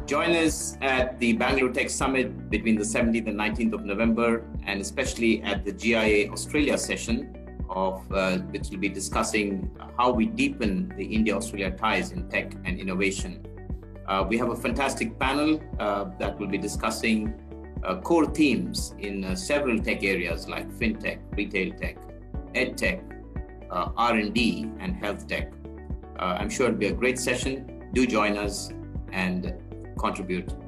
Join us at the Bangalore Tech Summit between the 17th and 19th of November, and especially at the GIA Australia session, which will be discussing how we deepen the India-Australia ties in tech and innovation. We have a fantastic panel that will be discussing core themes in several tech areas like fintech, retail tech, ed tech, R&D, and health tech. I'm sure it'll be a great session. Do join us and contribute